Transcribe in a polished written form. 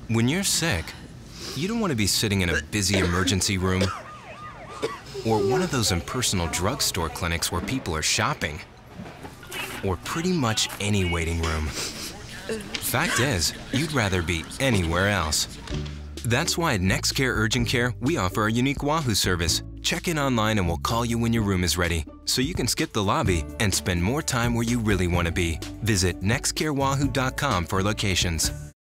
When you're sick, you don't want to be sitting in a busy emergency room or one of those impersonal drugstore clinics where people are shopping, or pretty much any waiting room. Fact is, you'd rather be anywhere else. That's why at NextCare Urgent Care, we offer our unique Wahoo service. Check in online and we'll call you when your room is ready, so you can skip the lobby and spend more time where you really want to be. Visit nextcarewahoo.com for locations.